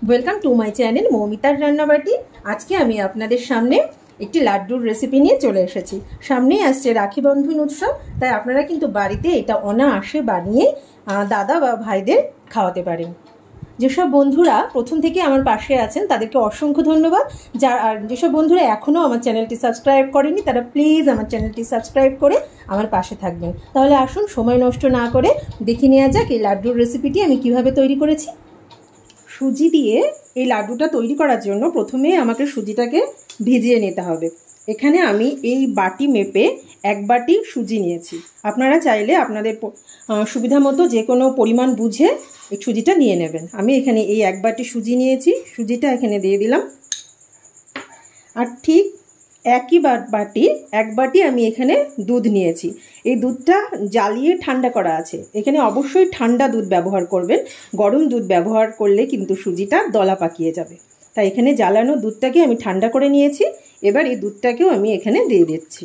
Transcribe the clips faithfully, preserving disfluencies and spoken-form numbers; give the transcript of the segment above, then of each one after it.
Welcome to my channel মৌমিতার রান্নাবাটি। আজকে আমি আপনাদের সামনে একটি লাড্ডুর রেসিপি নিয়ে চলে এসেছি। সামনেই আসছে রাখি বন্ধন উৎসব, তাই আপনারা কিন্তু বাড়িতে এটা অনায়াসে বানিয়ে দাদা বা ভাইদের খাওয়াতে পারেন। যেসব বন্ধুরা প্রথম থেকে আমার পাশে আছেন তাদেরকে অসংখ্য ধন্যবাদ। যার আর যেসব বন্ধুরা এখনও আমার চ্যানেলটি সাবস্ক্রাইব করেনি তারা প্লিজ আমার চ্যানেলটি সাবস্ক্রাইব করে আমার পাশে থাকবেন। তাহলে আসুন সময় নষ্ট না করে দেখে নেওয়া যাক এই লাড্ডুর রেসিপিটি আমি কিভাবে তৈরি করেছি। সুজি দিয়ে এই লাড্ডুটা তৈরি করার জন্য প্রথমে আমাকে সুজিটাকে ভিজিয়ে নিতে হবে। এখানে আমি এই বাটি মেপে এক বাটি সুজি নিয়েছি। আপনারা চাইলে আপনাদের সুবিধা মতো যে কোনো পরিমাণ বুঝে এই সুজিটা নিয়ে নেবেন। আমি এখানে এই এক বাটি সুজি নিয়েছি, সুজিটা এখানে দিয়ে দিলাম। আর ঠিক একই বাটি এক বাটি আমি এখানে দুধ নিয়েছি। এই দুধটা জ্বালিয়ে ঠান্ডা করা আছে। এখানে অবশ্যই ঠান্ডা দুধ ব্যবহার করবেন, গরম দুধ ব্যবহার করলে কিন্তু সুজিটা দলা পাকিয়ে যাবে। তাই এখানে জ্বালানো দুধটাকে আমি ঠান্ডা করে নিয়েছি। এবার এই দুধটাকেও আমি এখানে দিয়ে দিচ্ছি।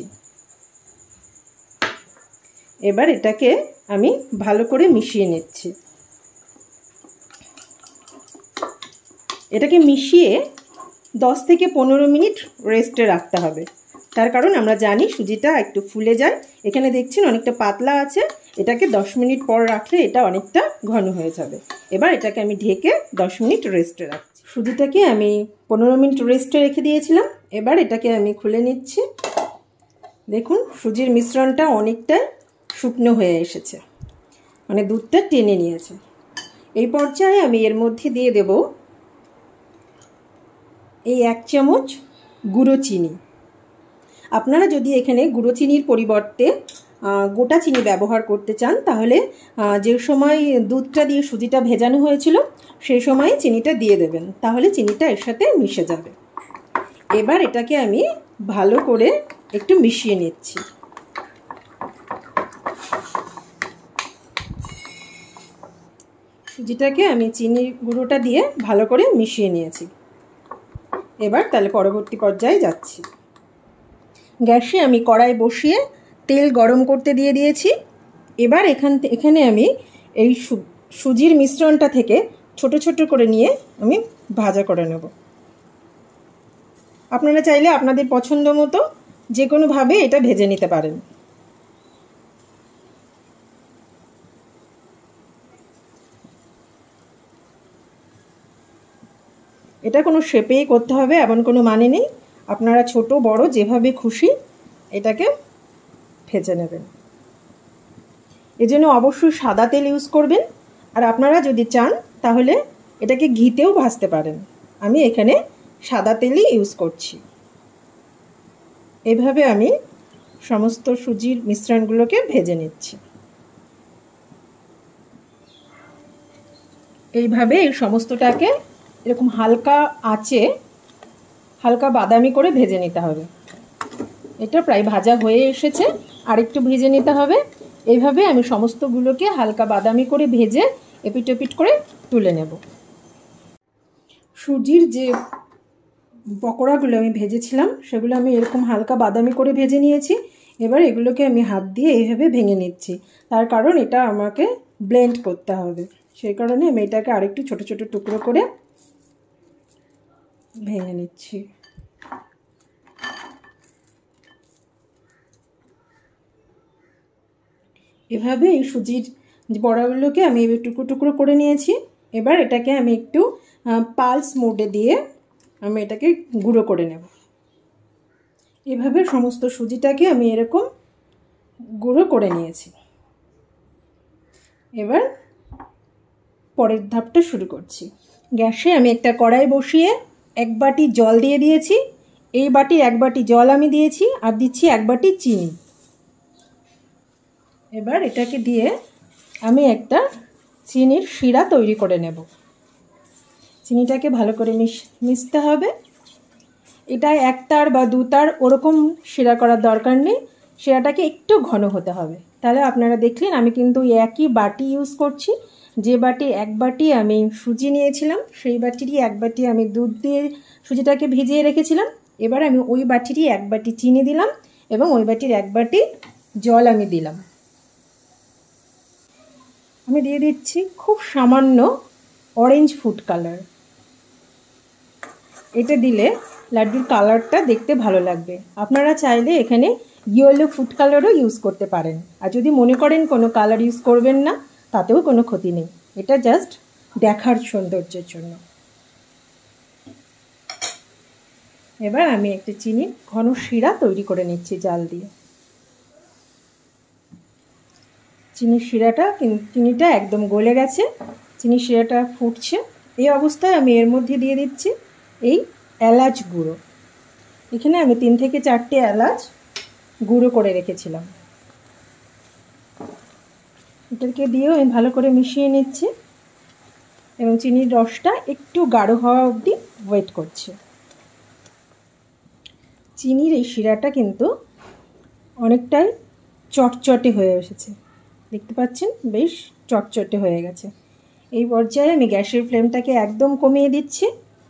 এবার এটাকে আমি ভালো করে মিশিয়ে নিচ্ছি। এটাকে মিশিয়ে দশ থেকে পনেরো মিনিট রেস্টে রাখতে হবে। তার কারণ আমরা জানি সুজিটা একটু ফুলে যায়। এখানে দেখছেন অনেকটা পাতলা আছে। এটাকে দশ মিনিট পর রাখলে এটা অনেকটা ঘন হয়ে যাবে। এবার এটাকে আমি ঢেকে দশ মিনিট রেস্টে রাখছি। সুজিটাকে আমি পনেরো মিনিট রেস্টে রেখে দিয়েছিলাম। এবার এটাকে আমি খুলে নিচ্ছি। দেখুন সুজির মিশ্রণটা অনেকটা শুকনো হয়ে এসেছে, মানে দুধটা টেনে নিয়েছে। এই পর্যায়ে আমি এর মধ্যে দিয়ে দেব এই এক চামচ গুঁড়ো চিনি। আপনারা যদি এখানে গুঁড়ো চিনির পরিবর্তে গোটা চিনি ব্যবহার করতে চান তাহলে যে সময় দুধটা দিয়ে সুজিটা ভেজানো হয়েছিল সেই সময় চিনিটা দিয়ে দেবেন, তাহলে চিনিটা এর সাথে মিশে যাবে। এবার এটাকে আমি ভালো করে একটু মিশিয়ে নিচ্ছি। সুজিটাকে আমি চিনি গুঁড়োটা দিয়ে ভালো করে মিশিয়ে নিয়েছি। এবার তাহলে পরবর্তী পর্যায়ে যাচ্ছি। গ্যাসে আমি কড়াই বসিয়ে তেল গরম করতে দিয়ে দিয়েছি। এবার এখান এখানে আমি এই সুজির মিশ্রণটা থেকে ছোট ছোট করে নিয়ে আমি ভাজা করে নেব। আপনারা চাইলে আপনাদের পছন্দ মতো যে কোনোভাবে এটা ভেজে নিতে পারেন। এটা কোনো শেপেই করতে হবে এমন কোনো মানে নেই। আপনারা ছোট বড় যেভাবে খুশি এটাকে ভেজে নেবেন। এজন্য অবশ্যই সাদা তেল ইউজ করবেন। আর আপনারা যদি চান তাহলে এটাকে ঘিতেও ভাজতে পারেন। আমি এখানে সাদা তেলই ইউজ করছি। এভাবে আমি সমস্ত সুজির মিশ্রণগুলোকে ভেজে নিচ্ছি। এইভাবে এই সমস্তটাকে এরকম হালকা আঁচে হালকা বাদামি করে ভেজে নিতে হবে। এটা প্রায় ভাজা হয়ে এসেছে, আর একটু ভেজে নিতে হবে। এইভাবে আমি সমস্তগুলোকে হালকা বাদামি করে ভেজে এপিট এপিট করে তুলে নেব। সুজির যে পকোড়াগুলো আমি ভেজেছিলাম সেগুলো আমি এরকম হালকা বাদামি করে ভেজে নিয়েছি। এবার এগুলোকে আমি হাত দিয়ে এইভাবে ভেঙে নিচ্ছি। তার কারণ এটা আমাকে ব্লেন্ড করতে হবে, সেই কারণে আমি এটাকে আরেকটু ছোট ছোট টুকরো করে ভেঙে নিচ্ছি। এভাবে এই সুজির বড়াগুলোকে আমি টুকরো টুকরো করে নিয়েছি। এবার এটাকে আমি একটু পালস মোডে দিয়ে আমি এটাকে গুঁড়ো করে নেব। এভাবে সমস্ত সুজিটাকে আমি এরকম গুঁড়ো করে নিয়েছি। এবার পরের ধাপটা শুরু করছি। গ্যাসে আমি একটা কড়াই বসিয়ে এক বাটি জল দিয়ে দিয়েছি। এই বাটির এক বাটি জল আমি দিয়েছি, আর দিচ্ছি এক বাটি চিনি। এবার এটাকে দিয়ে আমি একটা চিনির শিরা তৈরি করে নেব। চিনিটাকে ভালো করে মিশ মিশতে হবে। এটা এক তার বা দু তার ওরকম শিরা করার দরকার নেই, শিরাটাকে একটু ঘন হতে হবে। তাহলে আপনারা দেখলেন আমি কিন্তু একই বাটি ইউজ করছি। যে বাটি এক বাটি আমি সুজি নিয়েছিলাম সেই বাটিরই এক বাটি আমি দুধ দিয়ে সুজিটাকে ভিজিয়ে রেখেছিলাম। এবার আমি ওই বাটিরই এক বাটি চিনি দিলাম এবং ওই বাটির এক বাটি জল আমি দিলাম। আমি দিয়ে দিচ্ছি খুব সামান্য অরেঞ্জ ফুড কালার। এটা দিলে লাড্ডুর কালারটা দেখতে ভালো লাগবে। আপনারা চাইলে এখানে ইয়েলো ফুড কালারও ইউজ করতে পারেন, আর যদি মনে করেন কোনো কালার ইউজ করবেন না তাতেও কোনো ক্ষতি নেই, এটা জাস্ট দেখার সৌন্দর্যের জন্য। এবার আমি একটি চিনি ঘন শিরা তৈরি করে নিচ্ছি জাল দিয়ে। চিনির শিরাটা চিনিটা একদম গলে গেছে, চিনির শিরাটা ফুটছে। এই অবস্থায় আমি এর মধ্যে দিয়ে দিচ্ছি এই এলাচ গুঁড়ো। এখানে আমি তিন থেকে চারটে এলাচ গুঁড়ো করে রেখেছিলাম, এটাকে দিয়েও আমি ভালো করে মিশিয়ে নিচ্ছি এবং চিনির রসটা একটু গাঢ় হওয়া অবধি ওয়েট করছি। চিনির এই শিরাটা কিন্তু অনেকটাই চটচটে হয়ে এসেছে, দেখতে পাচ্ছেন বেশ চটচটে হয়ে গেছে। এই পর্যায়ে আমি গ্যাসের ফ্লেমটাকে একদম কমিয়ে দিচ্ছি।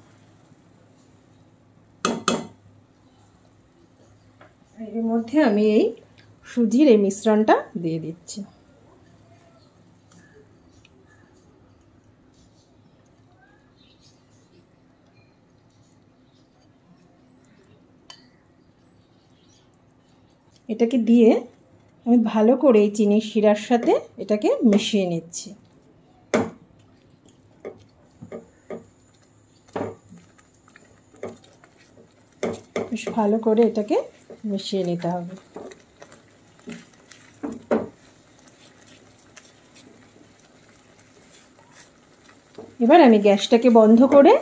এর মধ্যে আমি এই সুজির এই মিশ্রণটা দিয়ে দিচ্ছি। এটাকে দিয়ে আমি ভালো করে এই চিনির শিরার সাথে এটাকে মিশিয়ে নিচ্ছি। বেশ ভালো করে এটাকে মিশিয়ে নিতে হবে। এবার আমি গ্যাসটাকে বন্ধ করে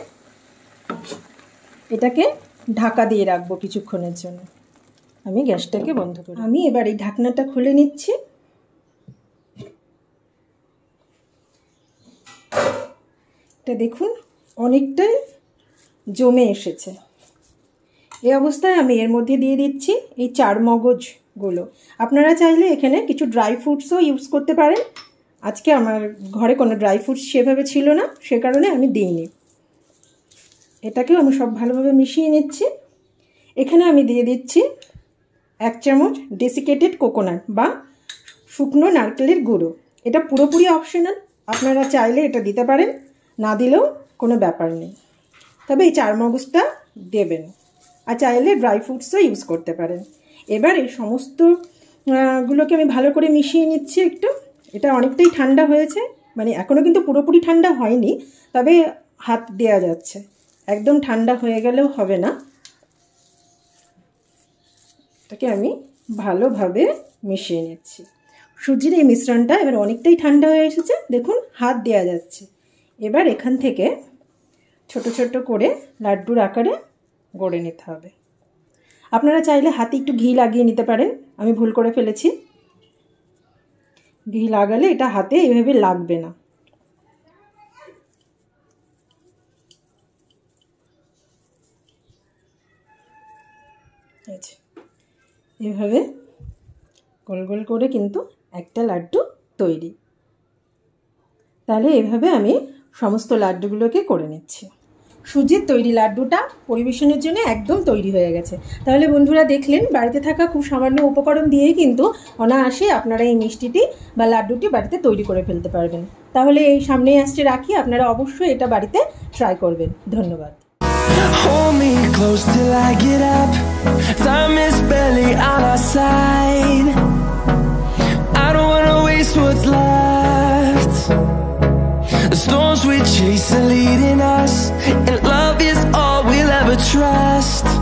এটাকে ঢাকা দিয়ে রাখবো কিছুক্ষণের জন্য। আমি গ্যাসটাকে বন্ধ করি। আমি এবার এই ঢাকনাটা খুলে নিচ্ছি। এটা দেখুন অনেকটাই জমে এসেছে। এই অবস্থায় আমি এর মধ্যে দিয়ে দিচ্ছি এই চার মগজগুলো। আপনারা চাইলে এখানে কিছু ড্রাই ফ্রুটসও ইউজ করতে পারেন। আজকে আমার ঘরে কোনো ড্রাই ফ্রুটস সেভাবে ছিল না, সে কারণে আমি দিইনি। এটাকেও আমি সব ভালোভাবে মিশিয়ে নিচ্ছি। এখানে আমি দিয়ে দিচ্ছি এক চামচ ডেসিকেটেড কোকোনাট বা শুকনো নারকেলের গুঁড়ো। এটা পুরোপুরি অপশনাল, আপনারা চাইলে এটা দিতে পারেন, না দিলেও কোনো ব্যাপার নেই, তবে এই চার মগজটা দেবেন। আর চাইলে ড্রাই ফ্রুটসও ইউজ করতে পারেন। এবার এই সমস্ত গুলোকে আমি ভালো করে মিশিয়ে নিচ্ছি একটু। এটা অনেকটাই ঠান্ডা হয়েছে, মানে এখনও কিন্তু পুরোপুরি ঠান্ডা হয়নি, তবে হাত দেওয়া যাচ্ছে। একদম ঠান্ডা হয়ে গেলেও হবে না। এটাকে আমি ভালোভাবে মিশিয়ে নিচ্ছি। সুজির এই মিশ্রণটা এবার অনেকটাই ঠান্ডা হয়ে এসেছে, দেখুন হাত দেওয়া যাচ্ছে। এবার এখান থেকে ছোট ছোট করে লাড্ডুর আকারে গড়ে নিতে হবে। আপনারা চাইলে হাতে একটু ঘি লাগিয়ে নিতে পারেন, আমি ভুল করে ফেলেছি। ঘি লাগালে এটা হাতে এভাবে লাগবে না। এভাবে গোল গোল করে কিন্তু একটা লাড্ডু তৈরি। তাহলে এভাবে আমি সমস্ত লাড্ডুগুলোকে করে নিচ্ছি। সুজির তৈরি লাড্ডুটা পরিবেশনের জন্য একদম তৈরি হয়ে গেছে। তাহলে বন্ধুরা দেখলেন, বাড়িতে থাকা খুব সামান্য উপকরণ দিয়েই কিন্তু অনায়াসে আপনারা এই মিষ্টিটি বা লাড্ডুটি বাড়িতে তৈরি করে ফেলতে পারবেন। তাহলে এই সামনেই আসছে রাখি, আপনারা অবশ্যই এটা বাড়িতে ট্রাই করবেন। ধন্যবাদ। Hold me close till I get up. Time is barely on our side. I don't wanna waste what's left. The storms we chase are leading us, and love is all we'll ever trust.